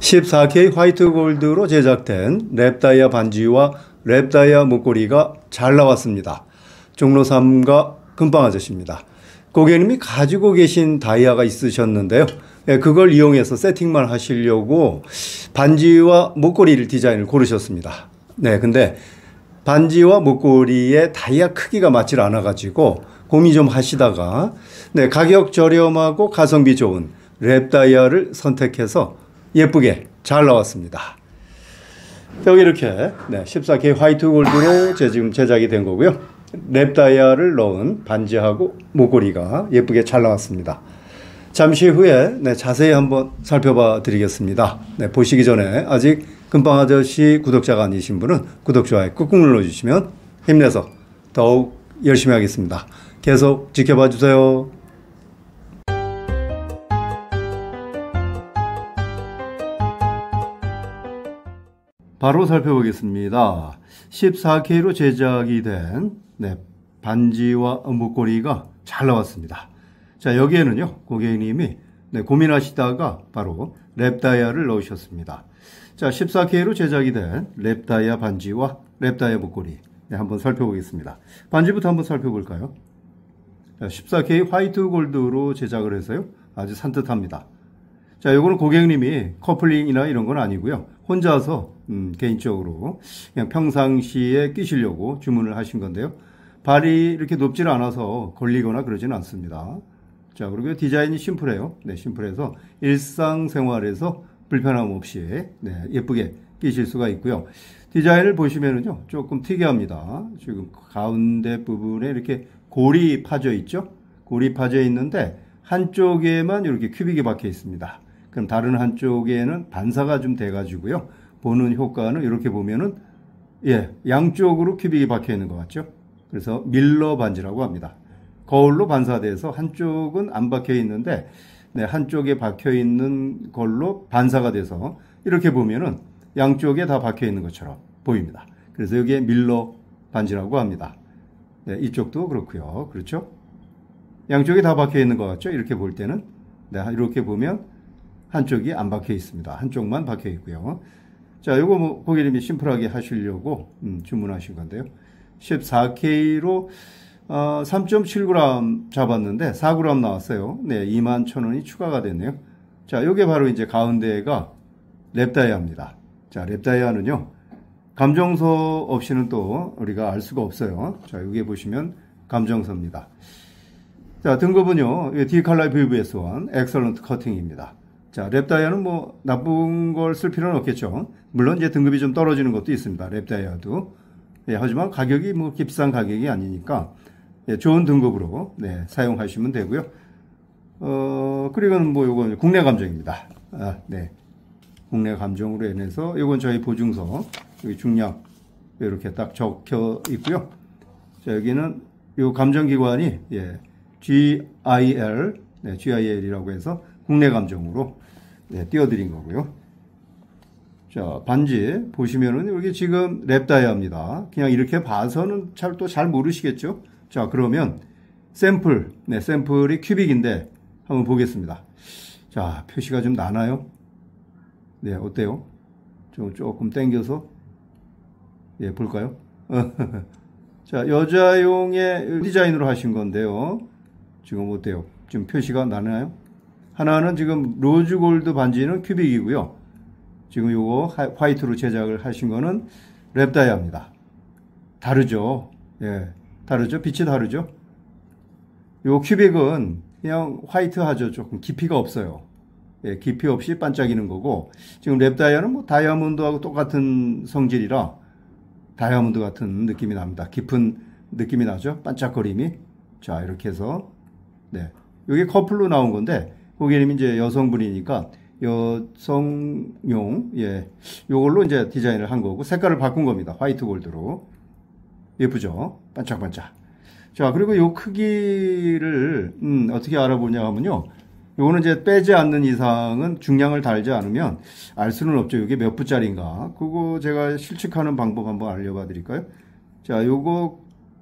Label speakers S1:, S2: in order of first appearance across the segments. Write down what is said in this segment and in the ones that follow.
S1: 14K 화이트 골드로 제작된 랩다이아 반지와 랩다이아 목걸이가 잘 나왔습니다. 종로 3가 금방 아저씨입니다. 고객님이 가지고 계신 다이아가 있으셨는데요. 그걸 이용해서 세팅만 하시려고 반지와 목걸이를 디자인을 고르셨습니다. 네, 근데 반지와 목걸이의 다이아 크기가 맞질 않아가지고 고민 좀 하시다가 가격 저렴하고 가성비 좋은 랩다이아를 선택해서 예쁘게 잘 나왔습니다. 여기 이렇게 14K 화이트 골드로 지금 제작이 된 거고요. 랩다이아를 넣은 반지하고 목걸이가 예쁘게 잘 나왔습니다. 잠시 후에 자세히 한번 살펴봐 드리겠습니다. 보시기 전에 아직 금방 아저씨 구독자가 아니신 분은 구독, 좋아요 꾹꾹 눌러주시면 힘내서 더욱 열심히 하겠습니다. 계속 지켜봐 주세요. 바로 살펴보겠습니다. 14K로 제작이 된 반지와 목걸이가 잘 나왔습니다. 자, 여기에는요, 고객님이 고민하시다가 바로 랩다이아를 넣으셨습니다. 자, 14K로 제작이 된 랩다이아 반지와 랩다이아 목걸이 한번 살펴보겠습니다. 반지부터 한번 살펴볼까요? 자, 14K 화이트 골드로 제작을 해서요, 아주 산뜻합니다. 자, 요거는 고객님이 커플링이나 이런 건 아니고요. 혼자서 개인적으로 그냥 평상시에 끼시려고 주문을 하신 건데요. 발이 이렇게 높지 않아서 걸리거나 그러지는 않습니다. 자, 그리고 디자인이 심플해요. 심플해서 일상생활에서 불편함 없이 예쁘게 끼실 수가 있고요. 디자인을 보시면은요, 조금 특이합니다. 지금 가운데 부분에 이렇게 골이 파져 있죠? 골이 파져 있는데 한쪽에만 이렇게 큐빅이 박혀 있습니다. 그럼 다른 한쪽에는 반사가 좀 돼가지고요. 보는 효과는 이렇게 보면은, 양쪽으로 큐빅이 박혀 있는 것 같죠? 그래서 밀러 반지라고 합니다. 거울로 반사돼서 한쪽은 안 박혀 있는데, 한쪽에 박혀 있는 걸로 반사가 돼서 이렇게 보면은 양쪽에 다 박혀 있는 것처럼 보입니다. 그래서 여기에 밀러 반지라고 합니다. 이쪽도 그렇고요. 그렇죠? 양쪽에 다 박혀 있는 것 같죠? 이렇게 볼 때는. 이렇게 보면 한쪽이 안 박혀 있습니다. 한쪽만 박혀 있고요. 자, 요거 고객님이 심플하게 하시려고 주문하신 건데요. 14K로 3.7g 잡았는데 4g 나왔어요. 21,000원이 추가가 됐네요. 자, 요게 바로 이제 가운데가 랩다이아입니다. 자, 랩다이아는요, 감정서 없이는 또 우리가 알 수가 없어요. 자, 여기 보시면 감정서입니다. 자, 등급은요, D컬러 VVS1 엑설런트 커팅입니다. 자, 랩다이아는 뭐 나쁜 걸 쓸 필요는 없겠죠. 물론 이제 등급이 좀 떨어지는 것도 있습니다. 랩다이아도. 하지만 가격이 뭐 비싼 가격이 아니니까 좋은 등급으로 사용하시면 되고요. 그리고는 뭐 요건 국내 감정입니다. 국내 감정으로 인해서 요건 저희 보증서 여기 중량 이렇게 딱 적혀 있고요. 자, 여기는 요 감정기관이 GIL이라고 해서 국내 감정으로 띄워드린 거고요. 자, 반지 보시면은 여기 지금 랩다이아입니다. 그냥 이렇게 봐서는 또 잘 모르시겠죠? 자, 그러면 샘플, 샘플이 큐빅인데 한번 보겠습니다. 자, 표시가 좀 나나요? 어때요? 조금 당겨서 볼까요? 자, 여자용의 디자인으로 하신 건데요. 지금 어때요? 지금 표시가 나나요? 하나는 지금 로즈 골드 반지는 큐빅이고요. 지금 요거 화이트로 제작을 하신 거는 랩다이아입니다. 다르죠? 다르죠? 빛이 다르죠? 요 큐빅은 그냥 화이트하죠. 조금 깊이가 없어요. 깊이 없이 반짝이는 거고, 지금 랩다이아는 뭐 다이아몬드하고 똑같은 성질이라 다이아몬드 같은 느낌이 납니다. 깊은 느낌이 나죠? 반짝거림이. 자, 이렇게 해서, 요게 커플로 나온 건데, 고객님이 이제 여성분이니까 여성용, 요걸로 이제 디자인을 한 거고, 색깔을 바꾼 겁니다. 화이트 골드로. 예쁘죠? 반짝반짝. 자, 그리고 요 크기를, 어떻게 알아보냐 하면요. 요거는 이제 빼지 않는 이상은 중량을 달지 않으면 알 수는 없죠. 이게 몇 부짜리인가. 그거 제가 실측하는 방법 한번 알려봐 드릴까요? 자, 요거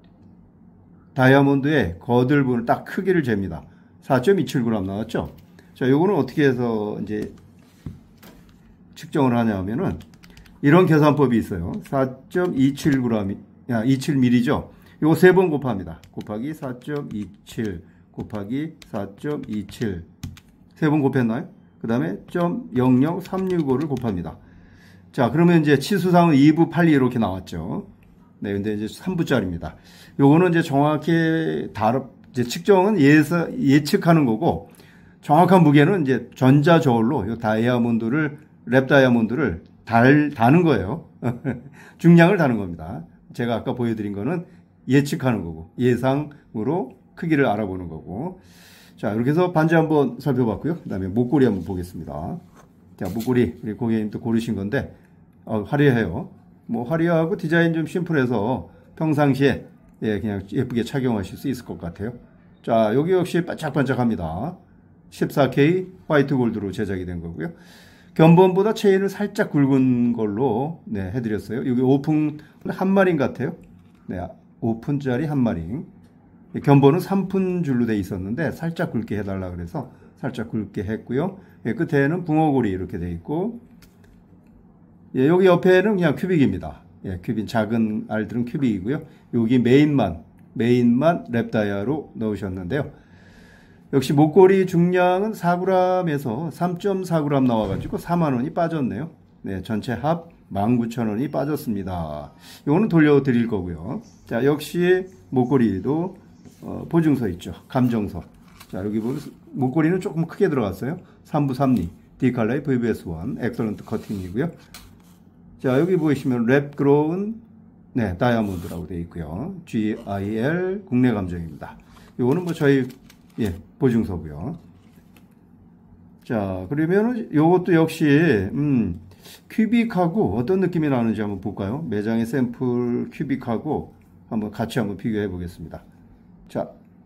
S1: 다이아몬드의 거들 부분을 딱 크기를 잽니다. 4.27g 나왔죠? 자, 요거는 어떻게 해서 이제 측정을 하냐면은 이런 계산법이 있어요. 4.27g, 27mm죠. 요거 3번 곱합니다. 곱하기 4.27 곱하기 4.27 3번 곱했나요? 그 다음에 0.00365를 곱합니다. 자, 그러면 이제 치수상은 2부 8리 이렇게 나왔죠. 네, 근데 이제 3부짜리입니다. 요거는 이제 정확히 이제 측정은 예측하는 거고, 정확한 무게는 이제 전자 저울로 요 랩 다이아몬드를 다는 거예요. 중량을 다는 겁니다. 제가 아까 보여드린 거는 예측하는 거고, 예상으로 크기를 알아보는 거고. 자, 이렇게 해서 반지 한번 살펴봤고요. 그 다음에 목걸이 한번 보겠습니다. 자, 목걸이, 우리 고객님도 고르신 건데, 화려해요. 뭐, 화려하고 디자인 좀 심플해서 평상시에, 예, 그냥 예쁘게 착용하실 수 있을 것 같아요. 자, 여기 역시 반짝반짝합니다. 14K 화이트 골드로 제작이 된 거고요. 견본보다 체인을 살짝 굵은 걸로, 네, 해드렸어요. 여기 오픈 한 마링 같아요. 네, 오픈짜리 한 마링. 견본은 3푼 줄로 돼 있었는데 살짝 굵게 해달라 그래서 살짝 굵게 했고요. 예, 끝에는 붕어고리 이렇게 돼 있고, 예, 여기 옆에는 그냥 큐빅입니다. 예, 큐빅 작은 알들은 큐빅이고요. 여기 메인만 랩 다이아로 넣으셨는데요. 역시 목걸이 중량은 4g에서 3.4g 나와가지고 4만 원이 빠졌네요. 네, 전체 합 19,000원이 빠졌습니다. 이거는 돌려드릴 거고요. 자, 역시 목걸이도 보증서 있죠. 감정서. 자, 여기 보면 목걸이는 조금 크게 들어갔어요. 3부 3리, 디칼라의 VVS1, 엑설런트 커팅이고요. 자, 여기 보시면 랩 그로운, 네, 다이아몬드라고 되어 있고요. GIL 국내 감정입니다. 이거는 뭐 저희, 예, 보증서고요. 자, 그러면은 요것도 역시, 큐빅하고 어떤 느낌이 나는지 한번 볼까요? 매장의 샘플 큐빅하고 같이 한번 비교해 보겠습니다. 자,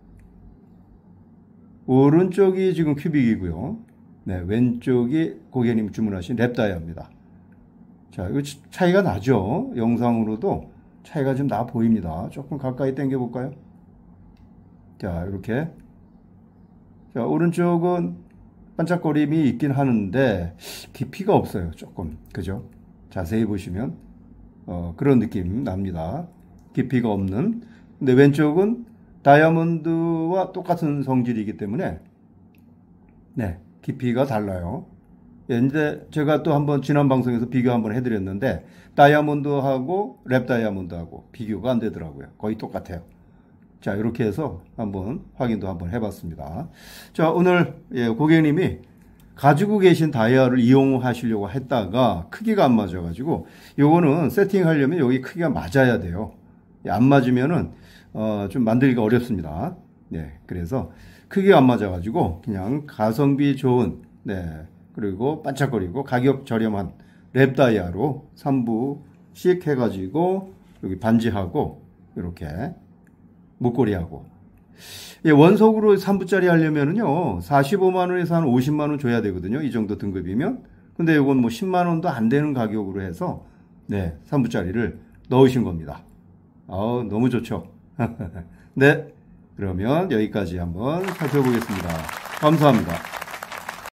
S1: 오른쪽이 지금 큐빅이고요. 네, 왼쪽이 고객님 주문하신 랩다이아입니다. 자, 이거 차이가 나죠? 영상으로도 차이가 좀 나 보입니다. 조금 가까이 당겨 볼까요? 자, 이렇게. 자, 오른쪽은 반짝거림이 있긴 하는데 깊이가 없어요. 조금. 그죠? 자세히 보시면 그런 느낌 납니다. 깊이가 없는. 근데 왼쪽은 다이아몬드와 똑같은 성질이기 때문에 네, 깊이가 달라요. 예, 근데 제가 또 한번 지난 방송에서 비교 한번 해드렸는데 다이아몬드하고 랩 다이아몬드하고 비교가 안 되더라고요. 거의 똑같아요. 자, 이렇게 해서 한번 확인도 한번 해봤습니다. 자, 오늘 예, 고객님이 가지고 계신 다이아를 이용하시려고 했다가 크기가 안 맞아가지고 요거는 세팅하려면 여기 크기가 맞아야 돼요. 예, 안 맞으면은 좀 만들기가 어렵습니다. 네, 그래서 크기가 안 맞아가지고 그냥 가성비 좋은, 네, 그리고 반짝거리고 가격 저렴한 랩 다이아로 3부씩 해가지고 여기 반지하고 이렇게 목걸이하고, 예, 원석으로 3부짜리 하려면은요 45만원에서 한 50만원 줘야 되거든요. 이 정도 등급이면. 근데 이건 뭐 10만원도 안 되는 가격으로 해서 네, 3부짜리를 넣으신 겁니다. 너무 좋죠. 네, 그러면 여기까지 한번 살펴보겠습니다. 감사합니다.